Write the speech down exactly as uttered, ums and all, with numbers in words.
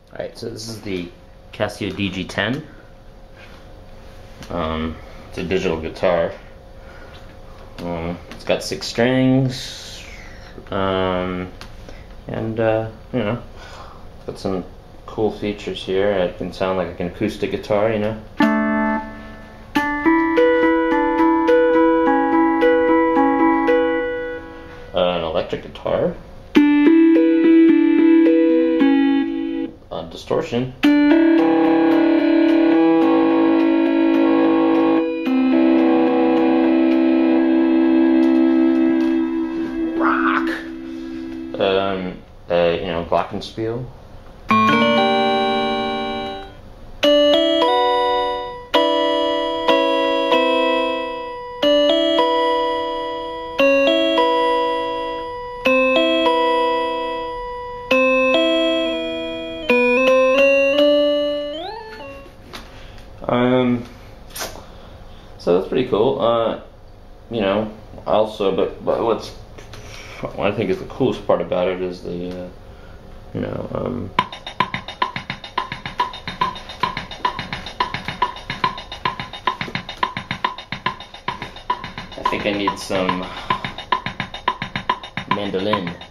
Alright, so this is the Casio D G ten. Um, it's a digital guitar. Um, it's got six strings, um, and uh, you know, it's got some cool features here. It can sound like an acoustic guitar, you know. Uh, an electric guitar. Uh, distortion. Rock. Um, uh, you know, glockenspiel. Um, so that's pretty cool. Uh, you know, also, but, but what's, what I think is the coolest part about it is the, uh, you know, um, I think I need some mandolin.